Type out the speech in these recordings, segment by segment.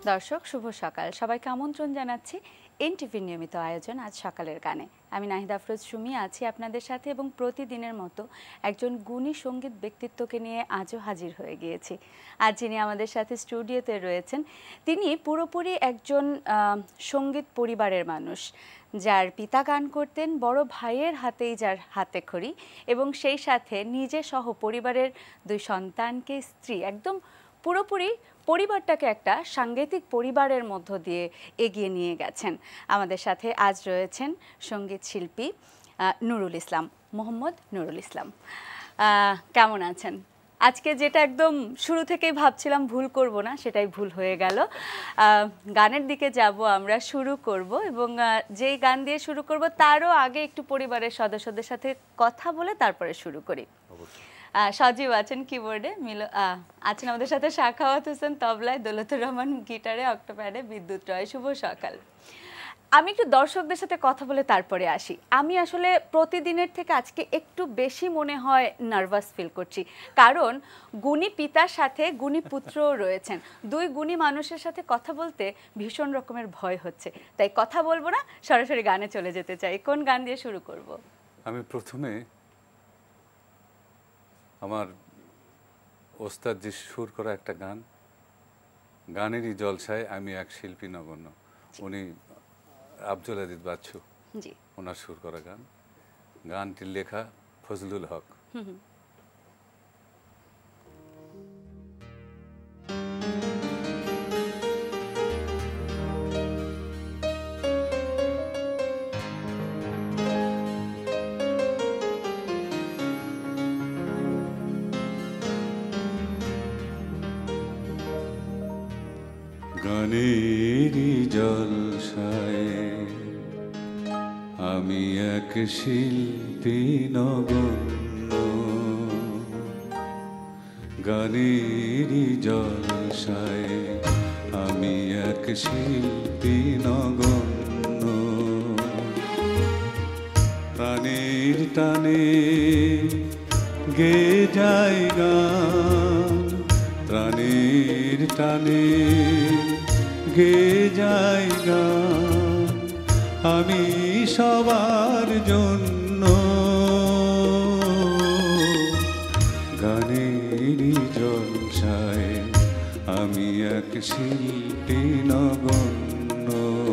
দর্শক শুভ সকাল সবাইকে আমন্ত্রণ জানাচ্ছি এনটিভির নিয়মিত আয়োজন আজ সকালের গানে। আমি নাহিদা আফরোজ সুমি আছি আপনাদের সাথে এবং প্রতিদিনের মতো একজন গুণী সঙ্গীত ব্যক্তিত্বকে নিয়ে আজও হাজির হয়ে গিয়েছি। আজ যিনি আমাদের সাথে স্টুডিওতে রয়েছেন তিনি পুরোপুরি একজন সঙ্গীত পরিবারের মানুষ, যার পিতা গান করতেন, বড় ভাইয়ের হাতেই যার হাতে খড়ি এবং সেই সাথে নিজে সহ পরিবারের দুই সন্তানকে, স্ত্রী, একদম পুরোপুরি পরিবারটাকে একটা সাংগীতিক পরিবারের মধ্য দিয়ে এগিয়ে নিয়ে গেছেন। আমাদের সাথে আজ রয়েছেন সঙ্গীত শিল্পী নুরুল ইসলাম, মোহাম্মদ নুরুল ইসলাম। কেমন আছেন? আজকে যেটা একদম শুরু থেকেই ভাবছিলাম ভুল করব না, সেটাই ভুল হয়ে গেল। গানের দিকে যাব, আমরা শুরু করব এবং যেই গান দিয়ে শুরু করব তারও আগে একটু পরিবারের সদস্যদের সাথে কথা বলে তারপরে শুরু করি। সজীব আছেন কিবোর্ডে, আছেন আমাদের সাথে শাখাওয়াত হোসেন তবলায়, দৌলতুর রহমান গিটারে, অক্টোপ্যাডে, বিদ্যুৎ রয়। শুভ সকাল। আমি একটু দর্শকদের সাথে কথা বলে তারপরে আসি। আমি আসলে প্রতিদিনের থেকে আজকে একটু বেশি মনে হয় নার্ভাস ফিল করছি, কারণ গুণী পিতার সাথে গুণী পুত্রও রয়েছেন। দুই গুণী মানুষের সাথে কথা বলতে ভীষণ রকমের ভয় হচ্ছে, তাই কথা বলবো না, সরাসরি গানে চলে যেতে চাই। কোন গান দিয়ে শুরু করব? আমি প্রথমে আমার ওস্তাদ জি সুর করা একটা গান, গানেরই জলসায় আমি এক শিল্পী নগণ্য, উনি আব্দুল আজিজ বাচ্চু, ওনার সুর করা গান, গানটির লেখা ফজলুল হক। গানেরই জলসায় আমি এক শিল্পী নগণ্য, গানেরই জলসায় আমি এক শিল্পী নগণ্য, প্রাণের টানে গে যায় গান, প্রাণের টানে গে যায় গান, আমি সবার জন্য, গানেরই জলসায় আমি এক শিল্পী নগণ্য।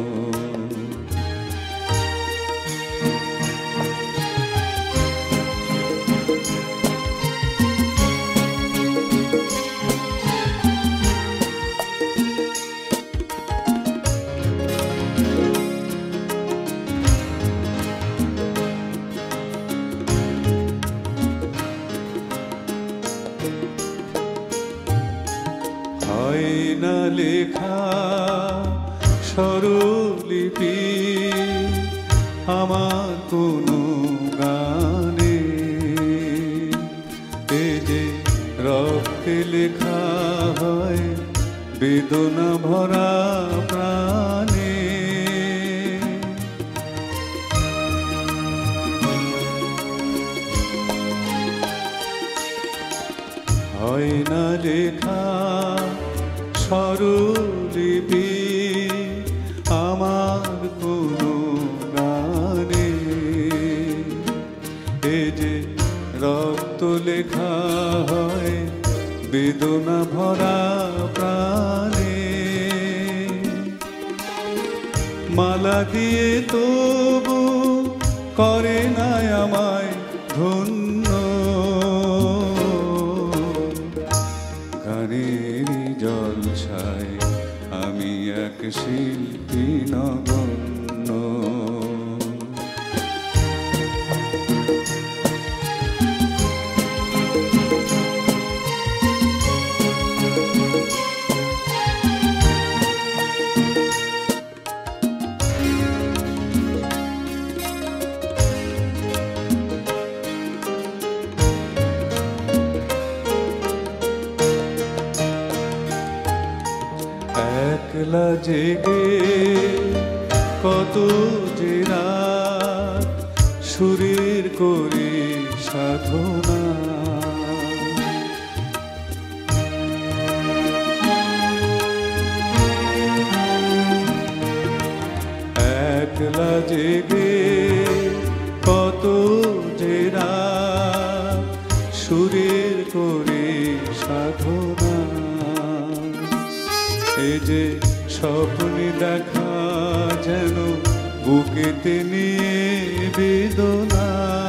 লেখা স্বরলিপি আমার কোনো গানে, এ যে রক্তে লেখা হয় বেদনা ভরা প্রাণে, হয় না লেখা স্বরলিপি আমার কোনো গানে, এ যে রক্ত লেখা হয় বেদনা ভরা প্রাণে, মালা দিয়ে তবু করে না আমায় ধন্য, গানেরই জলসায় আমি এক শিল্পী নগণ্য। একলা জেগে কত যে রাত সুরের করে সাধনা, সাধনা, এ যে স্বপ্নে দেখা যেন বুকেতে নিয়ে বেদনা।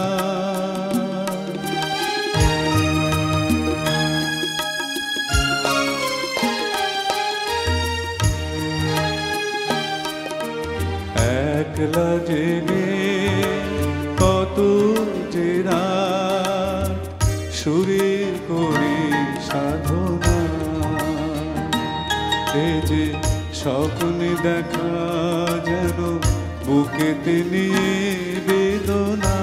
একলা জেগে কত যে রাত সুরে করি সাধনা, এ যে স্বপ্নে দেখা যেন বুকেতে নিয়ে বেদনা।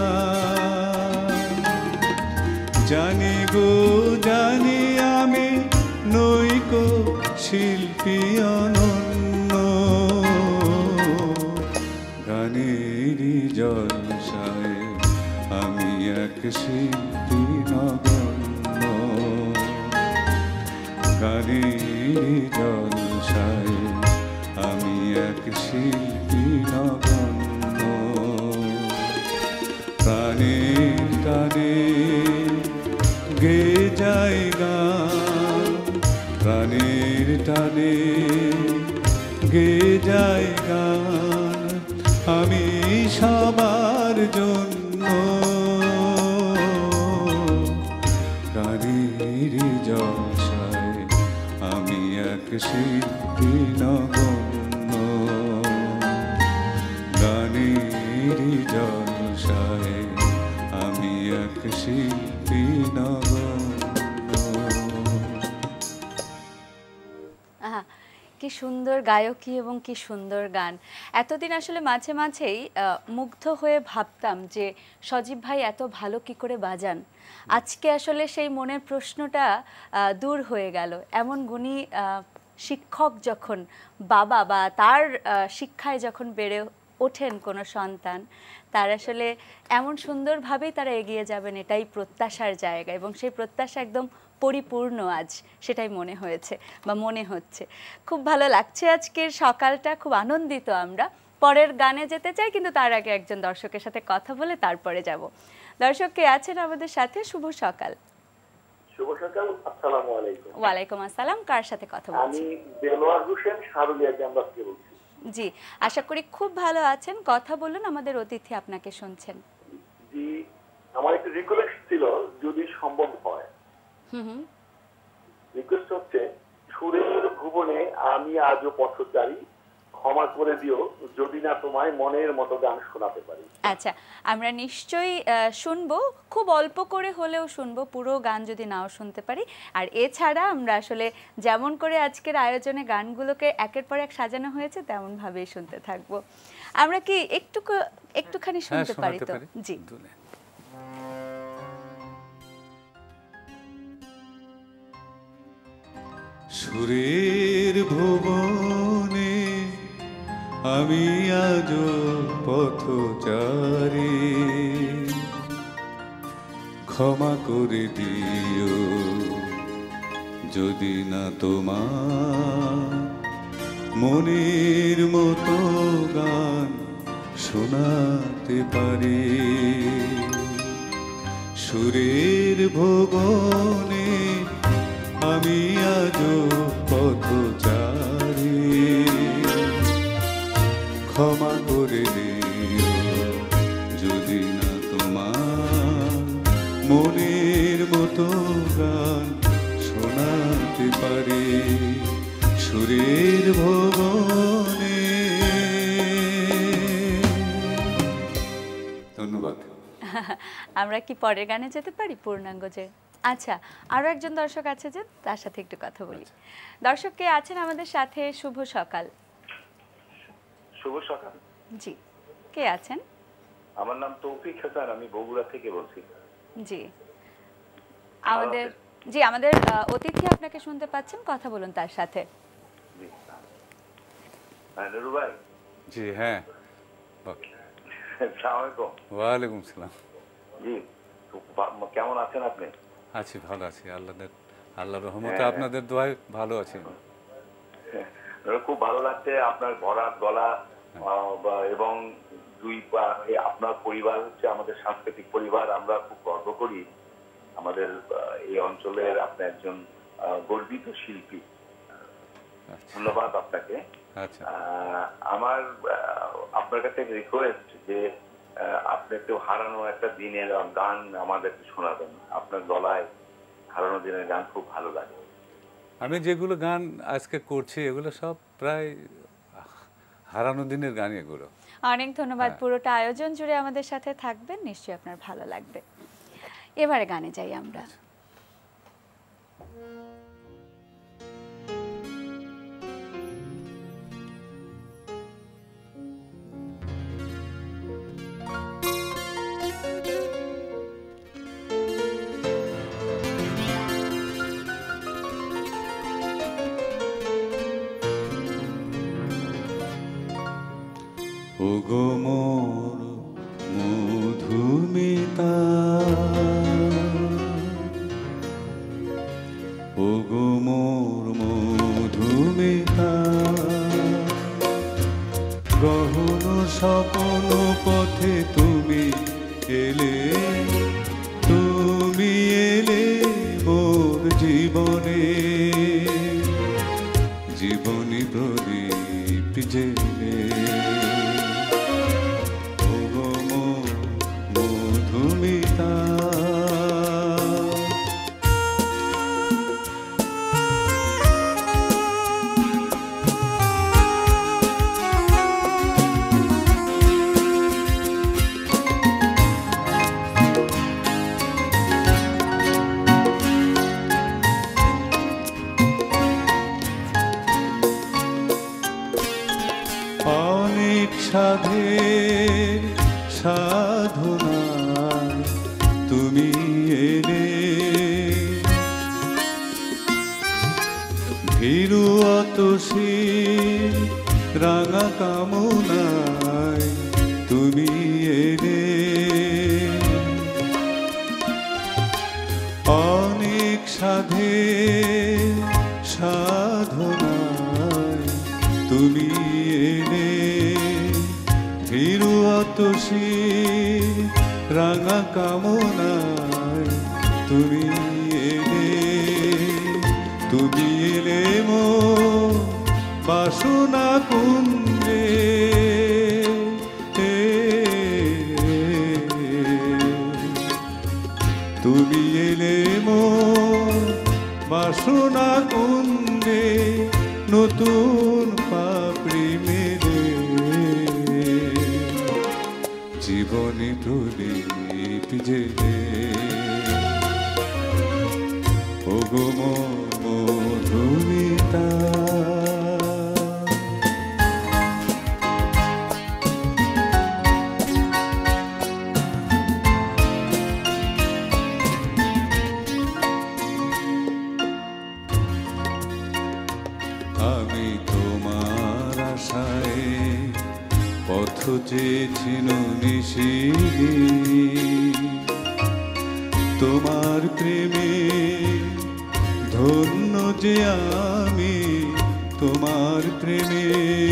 জানি গো জানি আমি নইকো শিল্পী অনন্য, গানেরই জলসায় আমি এক শিল্পী নগণ্য, গানেরই জলসায় আমি এক শিল্পী নগণ্য। প্রাণের টানে গে যায় গান, প্রাণের টানে গে যায় গান আমি সবার জন্য, গানের জলসায় আমি এক শিল্পী নগণ্য, গানের জলসায় আমি এক শিল্পী নগণ্য। কি সুন্দর গায়কী এবং কি সুন্দর গান। এতদিন আসলে মাঝে মাঝেই মুগ্ধ হয়ে ভাবতাম যে সজীব ভাই এত ভালো কি করে বাজান। আজকে আসলে সেই মনের প্রশ্নটা দূর হয়ে গেল। এমন গুণী শিক্ষক যখন বাবা বা তার শিক্ষায় যখন বেড়ে ওঠেন কোনো সন্তান, তার আসলে এমন সুন্দরভাবেই তারা এগিয়ে যাবেন এটাই প্রত্যাশার জায়গা, এবং সেই প্রত্যাশা একদম পরিপূর্ণ আজ, সেটাই মনে হয়েছে বা মনে হচ্ছে। খুব ভালো লাগছে আজকের সকালটা, খুব আনন্দিত আমরা। পরের গানে যেতে চাই, কিন্তু তার আগে একজন দর্শকের সাথে কথা বলে তারপরে যাব। দর্শক কে আছেন আমাদের সাথে? শুভ সকাল। শুভ সকাল, আসসালামু আলাইকুম। ওয়ালাইকুম আসসালাম। কার সাথে কথা বলছেন? আমি দেলোয়ার হোসেন সারুলিয়া ক্যাম্পাস থেকে বলছি। জি, আশা করি খুব ভালো আছেন। কথা বলুন, আমাদের অতিথি আপনাকে শুনছেন। জি, আমার একটা রিকোয়েস্ট ছিল, যদি সম্ভব হয়। রিকোয়েস্ট হচ্ছে, সুরের ভুবনে আমি আজও পথচারী, ক্ষমা করে দিও যদি না তোমায় মনের মতো গান শোনাতে পারি। আচ্ছা, আমরা নিশ্চয়ই শুনবো, খুব অল্প করে হলেও শুনবো, পুরো গান যদি নাও শুনতে পারি। আর এছাড়া আমরা আসলে যেমন করে আজকের আয়োজনে গানগুলোকে একের পর এক সাজানো হয়েছে তেমন ভাবেই শুনতে থাকবো। আমরা কি একটুখানি শুনতে পারি তো? জি। সুরের ভুবনে আমি আজও পথচারী, ক্ষমা করে দিও যদি না তোমার মনের মতো গান শোনাতে পারি। সুরের ভুবনে আমি আজও পথচারী, ক্ষমা করে দিও যদি না তোমার মনের মতো গান শোনাতে পারি। সুরের ভুবনে। ধন্যবাদ। আমরা কি পরের গানে যেতে পারি পূর্ণাঙ্গ যে? আচ্ছা, আরো একজন দর্শক আছে যে, তার সাথে একটু কথা বলি। দর্শক কে আছেন আমাদের সাথে? শুভ সকাল। শুভ সকাল। জি, কে আছেন? আমার নাম তৌফিক হাসান, আমি বগুড়া থেকে বলছি। জি, আমাদের অতিথি আপনাকে শুনতে পাচ্ছেন, কথা বলুন তার সাথে। জি, নুরুল ভাই। জি, হ্যাঁ। আসসালামু আলাইকুম। ওয়ালাইকুম সালাম। জি, কেমন আছেন আপনি? আছি, ভালো আছি, আল্লাহর রহমতে, আপনাদের দোয়ায় ভালো আছি। খুব ভালো লাগছে আপনার ভরাট গলা, এবং আপনার পরিবার হচ্ছে আমাদের সাংস্কৃতিক পরিবার। আমরা খুব গর্ব করি আমাদের এই অঞ্চলের আপনি একজন গর্বিত শিল্পী। ধন্যবাদ আপনাকে। আমার আপনার কাছে রিকোয়েস্ট যে আপনি একটু হারানো একটা দিনের গান আমাদেরকে শোনাবেন। আপনার গলায় হারানো দিনের গান খুব ভালো লাগে। আমি যেগুলো গান আজকে করছি এগুলো সব প্রায় হারানো দিনের গান। এগুলো অনেক ধন্যবাদ। পুরোটা আয়োজন জুড়ে আমাদের সাথে থাকবেন, নিশ্চয়ই আপনার ভালো লাগবে। এবারে গানে যাই আমরা। ওগো মোর মধুমিতা, ওগো মোর মধুমিতা, গহন স্বপ্ন পথে তুমি এলে, তুমি এলে মোর জীবনে, জীবনী প্রদীপ জেলে। সাধের সাধনায় তুমি এলে, ভীরু অতসীর রাঙা কামনায় তুমি এলে, অনেক সাধের সাধনায় তুমি এলে, ভীরু অতসীর রাঙা কামনায় তুমি এলে, তুমি এলে মোর বাসনা কুঞ্জে, তুমি এলে মোর বাসনা কুঞ্জে, নতুন পাপড়ি মেলে, জীবনী প্রদীপ জেলে। ওগো মোর মধুমিতা, আমি তোমার আশায় পথ চেয়েছিল নিশিদি, তোমার প্রেমে ধন্য যে আমি, তোমার প্রেমে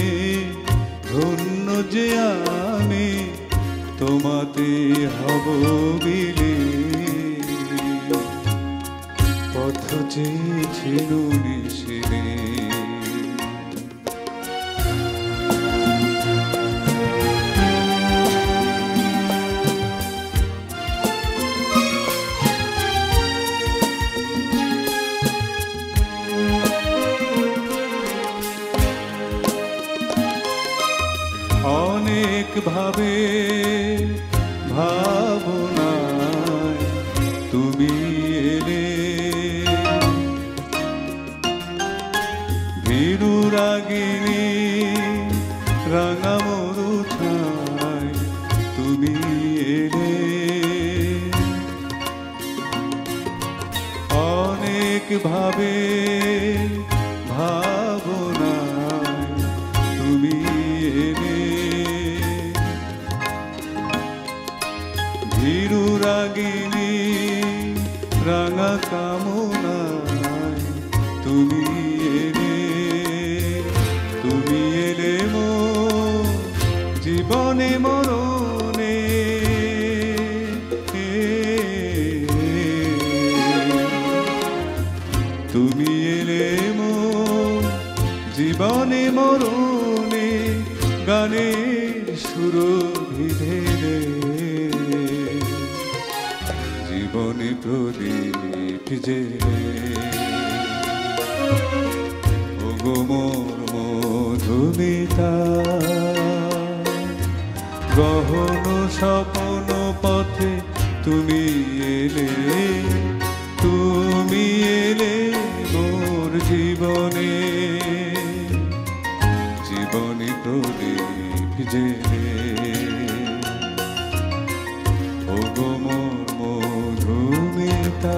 ধন্য যে আমি, তোমাতে হব বিলে, পথ চেয়েছিল নিশিদি। ভাবে ভাবনায় তুমি এলে, ভীরু রাগিনী রাঙা মরু ছায় তুমি এলে, অনেক ভাবে ভাবনায় তুমি এলে, ভীরু রাগিনী রাঙা কামনায় তুমি এলে, তুমি এলে মোর জীবনে মরণে, তুমি এলে মোর জীবনে মরণে গানের সুরভিধে রে জীবনে প্রদীপ জেলে ওগো মোর মধুমিতা গহন স্বপ্ন পথে তুমি এলে মোর জীবনে জীবনে প্রদীপ জেলে ওগো মোর মধুমিতা।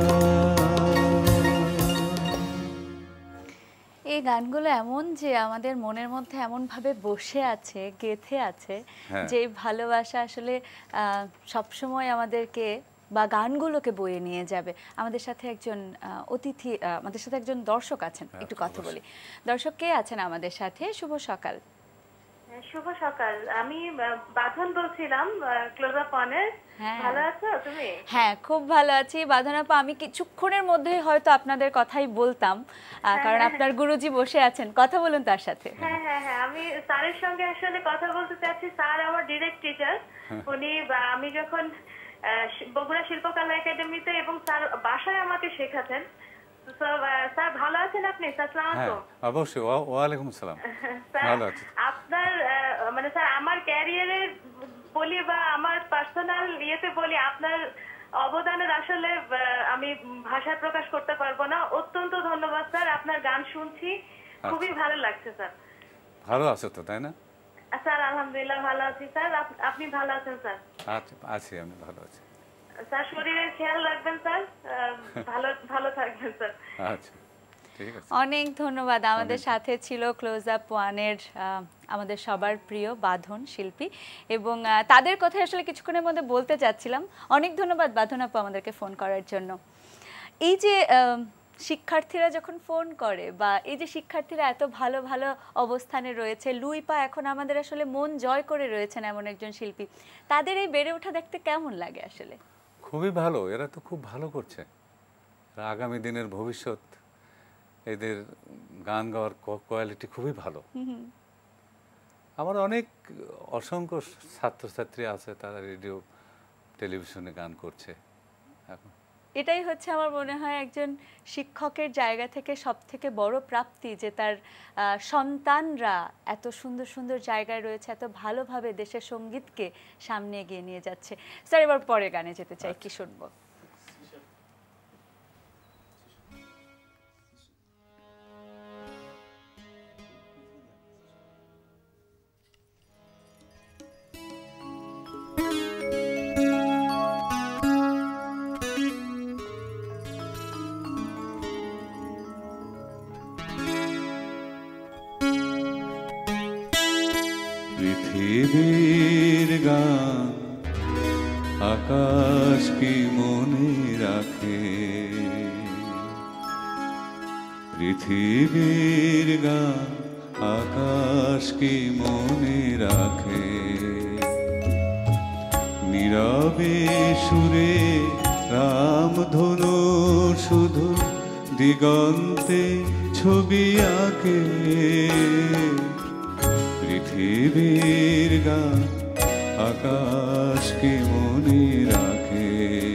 এই গানগুলো এমন যে আমাদের মনের মধ্যে এমনভাবে বসে আছে, গেঁথে আছে, যে ভালোবাসা আসলে সবসময় আমাদেরকে বা গানগুলোকে বয়ে নিয়ে যাবে। আমাদের সাথে একজন অতিথি, আমাদের সাথে একজন দর্শক আছেন, একটু কথা বলি। দর্শক কে আছেন আমাদের সাথে? শুভ সকাল। শুভ সকাল, আমি বাঁধন বলছিলাম ক্লোজ আপ অনের। ভালো আছো তুমি? হ্যাঁ, খুব ভালো আছি বাঁধন আপা। আমি কিছুক্ষণের মধ্যেই হয়তো আপনাদের কথাই বলতাম, কারণ আপনার গুরুজি বসে আছেন, কথা বলুন তার সাথে। হ্যাঁ হ্যাঁ হ্যাঁ, আমি স্যারের সঙ্গে আসলে কথা বলতে চাচ্ছি। স্যার আমার ডিরেক্ট টিচার। উনি আমি যখন বগুড়া শিল্পকলা একাডেমিতে এবং স্যার বাসায় আমাকে শেখাতেন। স্যার ভালো আছেন আপনি? আসসালামু আলাইকুম। অবশ্যই, ওয়ালাইকুম আসসালাম। ভালো আছি। আপনার মানে স্যার আমার ক্যারিয়ারে বলি বা আমার পার্সোনাল ইয়েতে বলি, আপনার অবদানের আসলে আমি ভাষায় প্রকাশ করতে পারবো না। অত্যন্ত ধন্যবাদ স্যার, আপনার গান শুনছি, খুবই ভালো লাগছে স্যার। ভালো আছো তো, তাই না? স্যার আলহামদুলিল্লাহ ভালো আছি স্যার। আপনি ভালো আছেন স্যার? আছি, আমি ভালো আছি স্যার। শরীরের খেয়াল রাখবেন স্যার, ভালো থাকবেন স্যার। আচ্ছা, ঠিক আছে। অনেক ধন্যবাদ। আমাদের সাথে ছিল ক্লোজ আপ ওয়ানের আমাদের সবার প্রিয় বাঁধন শিল্পী, এবং তাদের কথা আসলে কিছুক্ষণের মধ্যে বলতে চাচ্ছিলাম। অনেক ধন্যবাদ বাঁধন আপু আমাদেরকে ফোন করার জন্য। এই যে শিক্ষার্থীরা যখন ফোন করে, বা এই যে শিক্ষার্থীরা এত ভালো ভালো অবস্থানে রয়েছে, লুইপা এখন আমাদের আসলে মন জয় করে রয়েছেন এমন একজন শিল্পী, তাদের এই বেড়ে ওঠা দেখতে কেমন লাগে? আসলে খুবই ভালো, এরা তো খুব ভালো করছে। আগামী দিনের ভবিষ্যৎ, এদের গান গাওয়ার কোয়ালিটি খুবই ভালো। আমার অনেক অসংখ্য ছাত্রছাত্রী আছে, তারা রেডিও টেলিভিশনে গান করছে এখন। এটাই হচ্ছে আমার মনে হয় একজন শিক্ষকের জায়গা থেকে সবথেকে বড় প্রাপ্তি, যে তার সন্তানরা এত সুন্দর সুন্দর জায়গায় রয়েছে, এত ভালোভাবে দেশের সঙ্গীতকে সামনে এগিয়ে নিয়ে যাচ্ছে। স্যার, এবার পরে গানে যেতে চাই, কি শুনবো? পৃথিবীর গান আকাশ কি মনে রাখে, পৃথিবীর গান আকাশ কি মনে রাখে, নীরবে সুরে রামধনু শুধু দিগন্তে ছবি আঁকে, পৃথিবীর গান আকাশ কি মনে রাখে,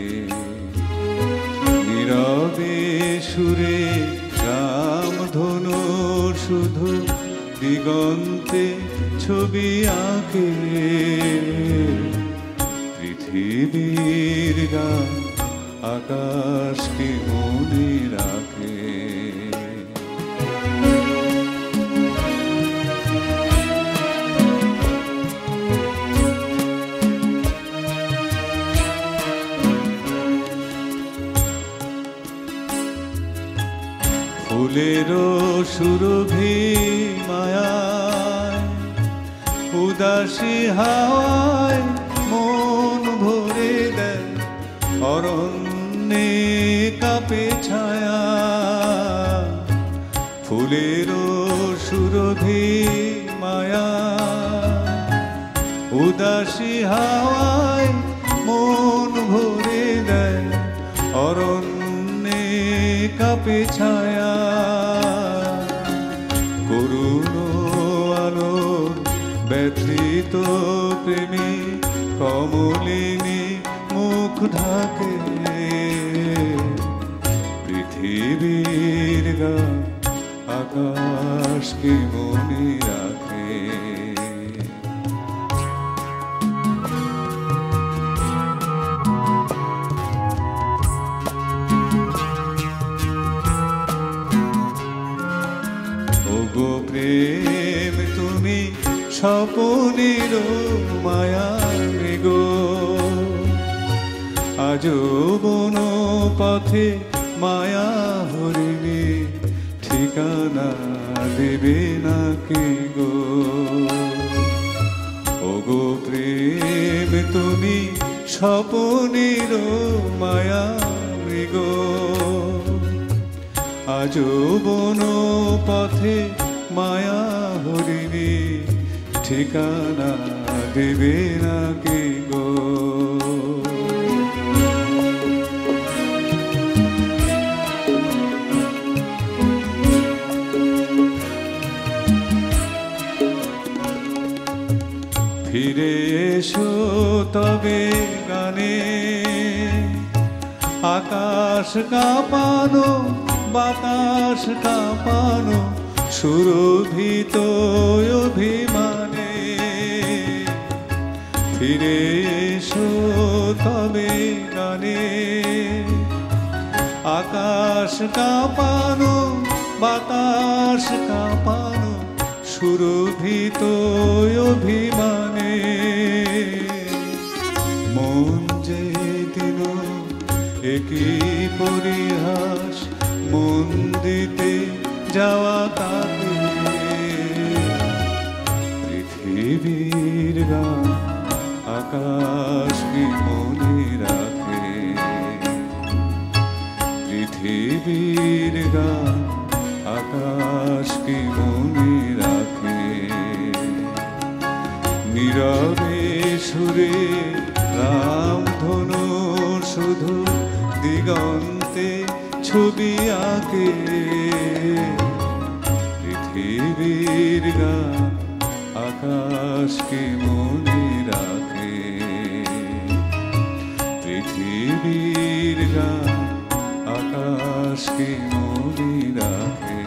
নীরবে সুরে রামধনু শুধু দিগন্তে ছবি আঁকে, পৃথিবীর গান আকাশ কি মনে রাখে। ফুলেরও সুরভি মায়ায় উদাসী হাওয়ায় মন ভরে দেয়, অরণ্যে কাপে ছায়া, ফুলেরও সুরভি মায়া উদাসী হাওয়ায় মন ভরে দেয়, অরণ্যে কাপে ছায়া, ব্যথিত প্রেমী কমলিনী মুখ ঢাকে পৃথিবীর গান আকাশ কি মনে রাখে ওগো প্রেম তুমি স্বপনের মায়া গো আজো বন পথে মায়া হরিণী ঠিকানা দেবে নাকি গো ওগো প্রেম তুমি স্বপনের মায়া গো আজো বন পথে মায়া হরিণী ঠিকানা দেবে নাকি গো ফিরে এসো তবে গানে আকাশ কাঁপানো বাতাস কাঁপানো সুরভিত অভিমানে ফিরে এসো তবে গানে আকাশ কাঁপানো বাতাস কাঁপানো সুরভিত অভিমানে মন যে দিন একই পরিহাস মন দিতে যাওয়া তাকে পৃথিবীর গান আকাশ কি মনে রাখে পৃথিবীর গান আকাশ কি মনে রাখে নীরবে সুরে রামধনু শুধু দিগন্তে ছবি আঁকে পৃথিবীর গান আকাশ কি মনে রাখে পৃথিবীর গান আকাশ কি মনে রাখে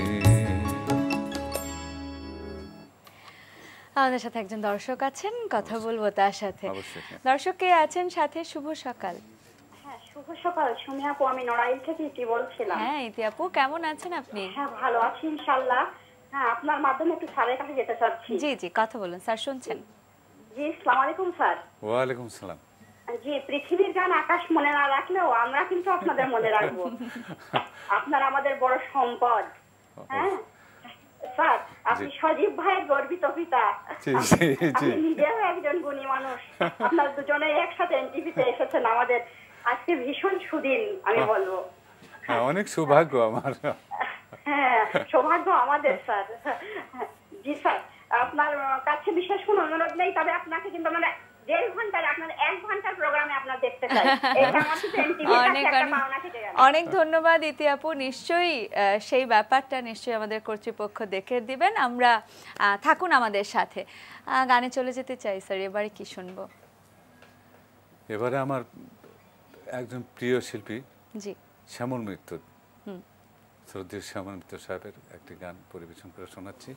আমাদের সাথে একজন দর্শক আছেন কথা বলবো তার সাথে দর্শক কে আছেন সাথে শুভ সকাল শুভ সকাল সুমি আপু আমি নড়াইল থেকে ইতি বলছিলাম হ্যাঁ ইতি আপু কেমন আছেন আপনি হ্যাঁ ভালো আছি ইনশাআল্লাহ হ্যাঁ আপনার মাধ্যমে একটু স্যারের কাছে যেতে চাচ্ছি জি জি কথা বলুন স্যার শুনছেন জি আসসালামু আলাইকুম স্যার ওয়া আলাইকুম সালাম জি পৃথিবীর গান আকাশ মনে না রাখলেও আমরা কিন্তু আপনাদের মনে রাখবো আপনারা আমাদের বড় সম্পদ হ্যাঁ স্যার আপনি সজীব ভাইয়ের গর্বিত পিতা আপনি নিজেও একজন গুণী মানুষ আপনার দুজনে একসাথে এনটিভিতে এসেছেন আমাদের আজকে ভীষণ সুদিন আমি বলবো অনেক সৌভাগ্য আমার হ্যাঁ সৌভাগ্য আমাদের স্যার জি স্যার আপনার কাছে বিশেষ কোনো অনুরোধ নেই তবে আপনাকে কিন্তু মানে 1.5 ঘন্টার আপনার 1 ঘন্টার প্রোগ্রামে আপনার দেখতে চাই এটা আমাদের এনটিভি একটা পাওনা থেকে গেল অনেক ধন্যবাদ ইতি আপু নিশ্চয়ই সেই ব্যাপারটা নিশ্চয়ই আমাদের কর্তৃপক্ষ দেখে দিবেন আমরা থাকুন আমাদের সাথে গানে চলে যেতে চাই স্যার এবারে কি শুনবো এবারে আমার একজন প্রিয় শিল্পী জি শ্যামল মিত্র শ্রদ্ধেয় শ্যামল মিত্র সাহেবের একটি গান পরিবেশন করে শোনাচ্ছি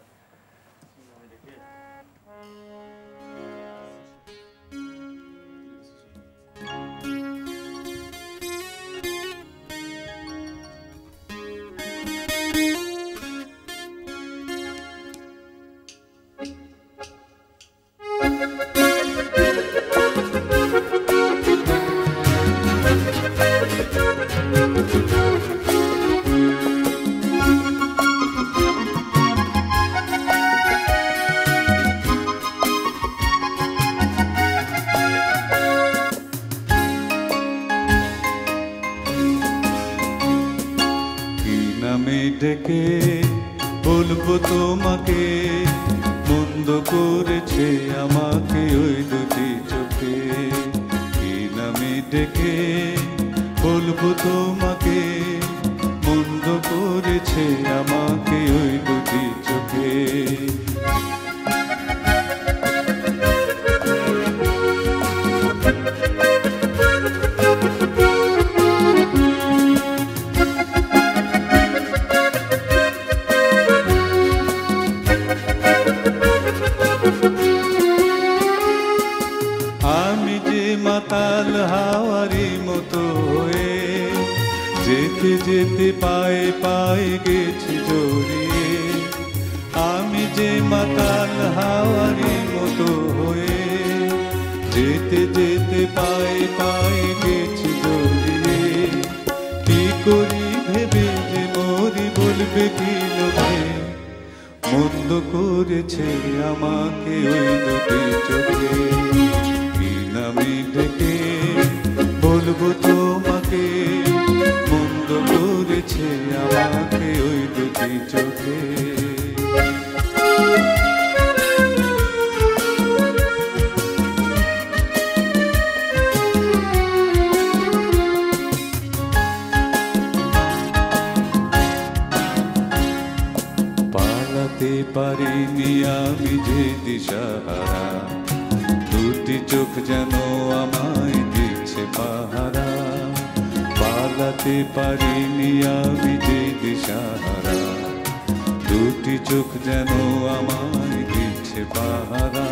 ডেকে বলবো তোমাকে মন্দ করেছে আমাকে ওই দুটি চোখে কি নামে ডেকে বলবো তোমাকে মন্দ করেছে আমাকে ওই দুটি চোখে পায়ে গেছি জড়িয়ে, আমি যে মাতাল হাওয়ারি মতো হয়ে, যেতে যেতে পায়ে পায়ে গেছি জড়িয়ে, কি করি ভেবে যে মরি বলবে কি লোকে, মন্দ করেছে আমাকে ওই দুটি চোখে, কি নামে ডেকে বলবো তোমাকে, মন্দ করেছে আমাকে ওই দুটি চোখে। পালাতে পারিনি আমি যে দিশাহারা, দুটি চোখ যেন আমায় দিচ্ছে পাহারা, পালাতে পারিনি আমি যে দিশাহারা, দুটি চোখ যেন আমায় দিচ্ছে পাহারা।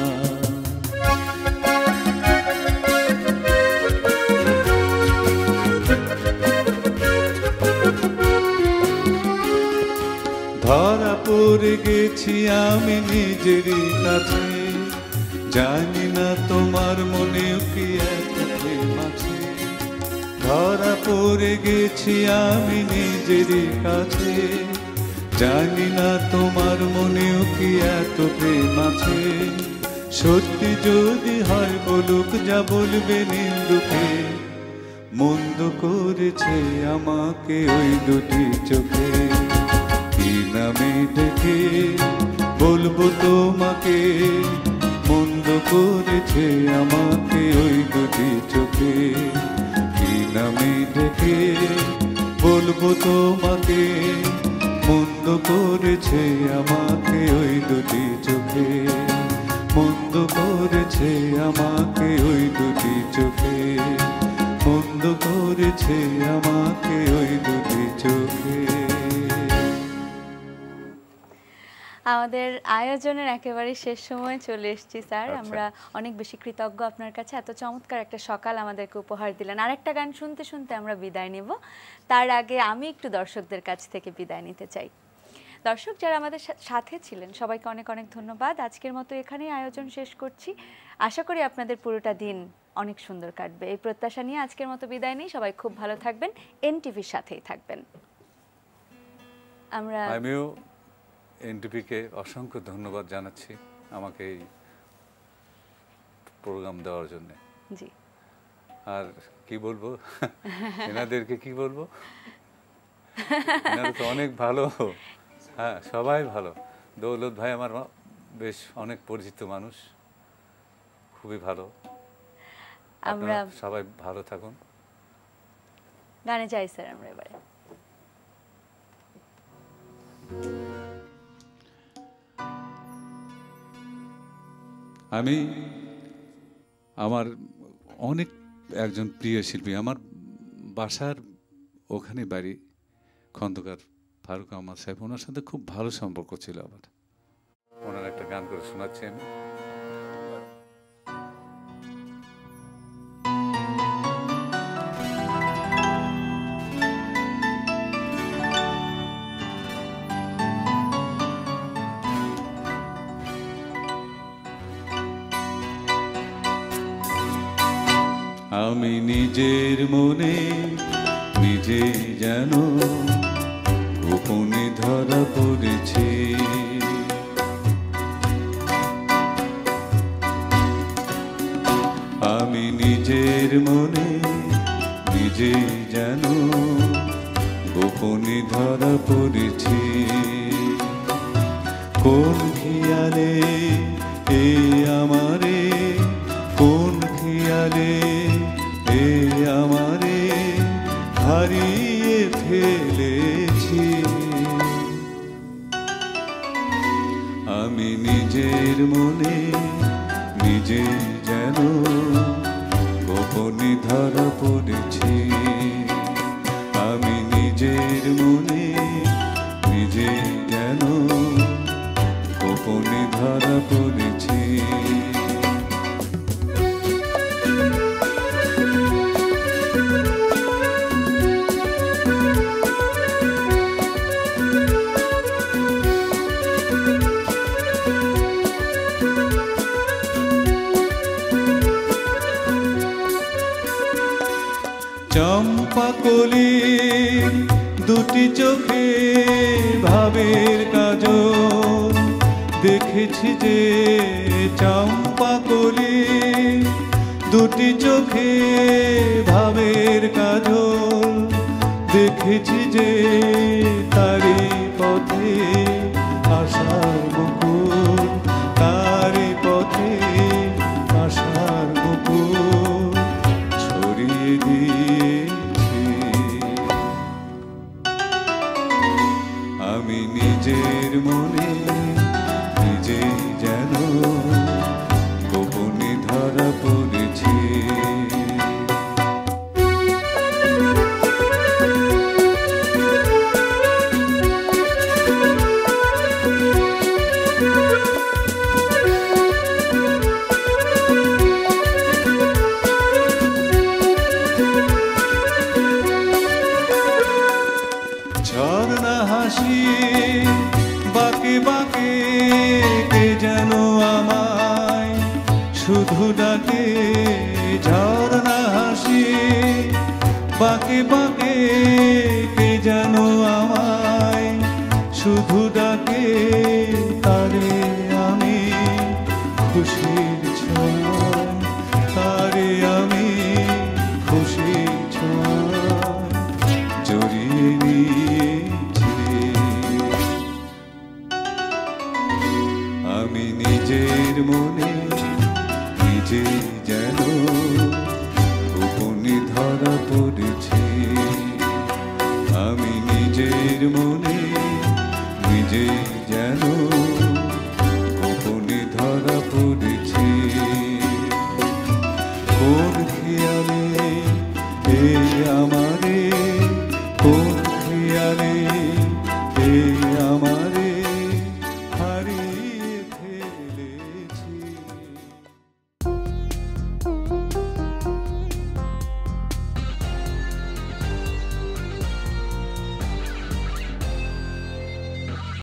ধরা পড়ে গেছি আমি নিজেরই কাছে, জানি না তোমার মনেও কি এত প্রেম আছে, ধরা পড়ে গেছি আমি নিজেরই কাছে, জানি না তোমার মনেও কি এত প্রেম আছে, সত্যি যদি হয় বলুক যা বলবে নিন্দুকে, মন্দ করেছে আমাকে ওই দুটি চোখে, কি নামে ডেকে বলবো তোমাকে, মন্দ করেছে আমাকে ওই দুটি চোখে, কি নামে ডেকে বলবো তোমাকে, মন্দ করেছে আমাকে ওই দুটি চোখে, মন্দ করেছে আমাকে ওই দুটি চোখে, মন্দ করেছে আমাকে ওই দুটি চোখে। আমাদের আয়োজনের একেবারে শেষ সময় চলে এসেছি স্যার, আমরা অনেক বেশি কৃতজ্ঞ আপনার কাছে, এত চমৎকার একটা সকাল আমাদেরকে উপহার দিলেন। আরেকটা গান শুনতে শুনতে আমরা বিদায় নেব, তার আগে আমি একটু দর্শকদের কাছ থেকে বিদায় নিতে চাই। দর্শক যারা আমাদের সাথে ছিলেন সবাইকে অনেক অনেক ধন্যবাদ। আজকের মতো এখানেই আয়োজন শেষ করছি, আশা করি আপনাদের পুরোটা দিন অনেক সুন্দর কাটবে, এই প্রত্যাশা নিয়ে আজকের মতো বিদায় নিই। সবাই খুব ভালো থাকবেন, এনটিভির সাথেই থাকবেন। আমিও এনটিভিকে অসংখ্য ধন্যবাদ জানাচ্ছি আমাকে এই প্রোগ্রাম দেওয়ার জন্য। জি, আর কি বলবো, এনাদেরকে কি বলবো, এনারা তো অনেক ভালো, হ্যাঁ সবাই ভালো। দৌলত ভাই আমার বেশ অনেক পরিচিত মানুষ, খুবই ভালো। আমরা সবাই ভালো থাকুন। গানে যাই স্যার আমরা এবারে। আমি আমার অনেক একজন প্রিয় শিল্পী, আমার বাসার ওখানে বাড়ি, খন্দকার ফারুক আহমদ সাহেব, ওনার সাথে খুব ভালো সম্পর্ক ছিল আমার। ওনার একটা গান করে শোনাচ্ছি আমি। আমি নিজের মনে নিজে যেন গোপনে ধরা পড়েছি, আমি নিজের মনে নিজে যেন গোপনে ধরা পড়েছি, কোন খেয়ালে এ আমারে, কোন খেয়ালে এ আমারে হারিয়ে ফেলেছি, আমি নিজের মনে নিজে যেন গোপনে ধরা পড়েছি, আমি নিজের মনে নিজে যেন গোপনে ধরা পড়েছি। চম্পা কলি দুটি চোখে ভাবের কাজল দেখেছি যে চম্পা কলি দুটি চোখে ভাবের কাজল দেখেছি যে তারি পথে আশার মুকুল তারি পথে আশার মুকুল ছড়িয়ে দিয়েছি আমি নিজের মনে নিজেই যেন গোপনে ধরা পড়েছি ঝর্ণা হাসি বাঁকে বাঁকে কে যেন আমায় শুধু ডাকে ঝর্ণা হাসি বাঁকে বাঁকে কে যেন আমায় শুধু ডাকে তারে আমি খুশির ছোঁয়ায় তারে আমি খুশির ছোঁয়ায় জড়িয়ে নিয়েছি আমি নিজের মনে নিজে যেন গোপনে ধরা পড়েছি আমি নিজের মনে নিজে যেন গোপনে ধরা পড়েছি কোন খেয়ালে এই আমার